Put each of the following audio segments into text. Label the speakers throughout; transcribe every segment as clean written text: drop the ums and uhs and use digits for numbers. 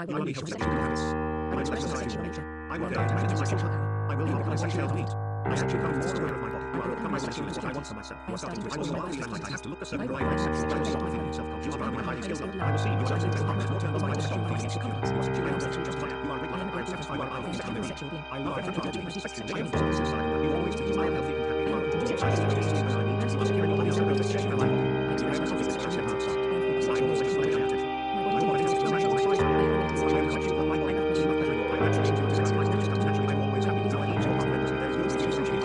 Speaker 1: I will unleash sexual habits. I will express my sexual nature. I will dare to manage my sexual power. I will become sexual meat. I have become more aware of my body. I will become my sexual what I want for myself. You are starting to explore my body like I have to look a certain way. I am sexual. I will stop feeling self-conscious. You are highly skilled. I will see you are sexual. I will turn the light sexual feeling insecure. You are sexual. I am sexual just like you are regular. I am satisfied when I am sexual being. I love everything about you. Sexual. I am inside. You always think I am healthy and happy. You are I am sexual when I need. You are secure in your body. You are sexual when I want. I express myself sexually outside. I am sexual when I am attention. My body is sexual. I am sexual. I am sexual. My body is sexual. I am naturally into sex. My body is naturally. I am always happy. No, I need your confidence. There is no sexual sexual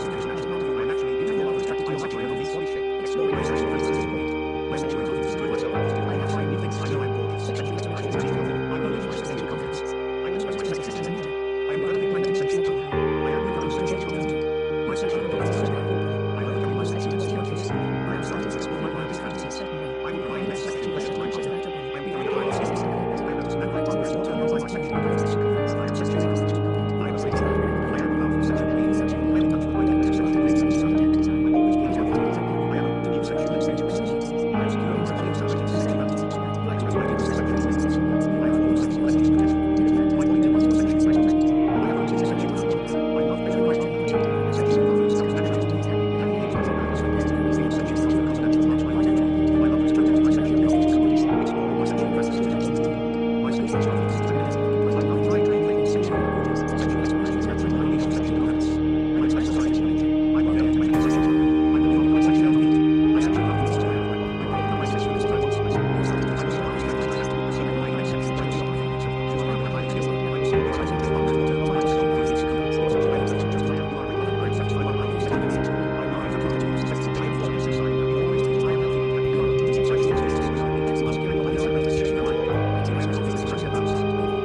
Speaker 1: exploring my sexual fantasy. My sexual confidence is myself. I have tried new things. I know I'm gorgeous. Sexually expressed my sexual confidence. I will lose my sexual confidence. I will express my sexual nature. I am developing my sexual power. I am becoming sexual confident. My sexual confidence is very I am becoming my sexual confidence. I am starting to explore my wildest fantasies. I will find my sexual blessed my body. I am becoming highly skilled. I am and my progress will turn on my sexual confidence. I am sexually confident. I am sexual. I am powerful sexual being. I am in touch with my deep sexual feelings. I'm always being confident. I am open to new sexual experiences. I am secure in sexual expression. I express my deepest sexual feelings. I have all sexual potential. My body demonstrates sexual expression. I have a sexual confidence. I love pleasure in my body. Sexual confidence comes naturally to me. It can be gained by practice. Being sexual confidence comes naturally to my life. My love is practicing my sexual confidence. Exploring my sexual presence. My sexual confidence is magnetic. I love trying to make sexual confidence. Sexual exploration is natural. I unleash sexual confidence. I express my sexual nature. I will dare to make sexual power. I will become my sexual meat. My sexual confidence is aware of my body. I will become my sexual as I want for myself. I will start to express my sexual nature. I am sexual. I will stop my feelings self-conscious. I am highly skilled. I will see you are sexual. I will turn the light sexual feelings insecure. You are sexual. I am sexual just like you are regular. I am satisfied when I am sexual meat. I love everything about you. Sexual. I am flawless inside. You always think I am healthy and happy. You are sexual experiences when I need. You are secure in your body. You are sexual. I am sexual. I express my sexual outside.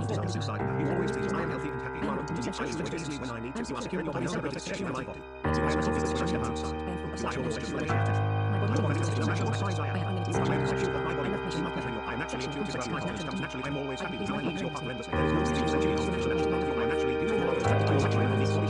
Speaker 1: desires inside of you. Always please. I am healthy and happy. You are open to me. I enjoy easily when I need to. You are secure in your body. You are protecting my body. I am confident when I step outside. I am always relationship. I am confident no matter what size I am. I am secure of my body. I am naturally intuitive about my body comes naturally. I am always happy. I am your partner endlessly. There is no reason to say you are naturally beautiful. I am naturally